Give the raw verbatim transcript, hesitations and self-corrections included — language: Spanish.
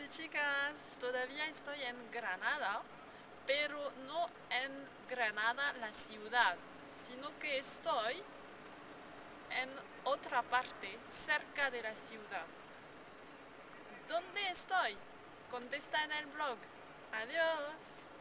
y chicas, todavía estoy en Granada, pero no en Granada la ciudad, sino que estoy en otra parte, cerca de la ciudad. ¿Dónde estoy? Contesta en el blog. Adiós.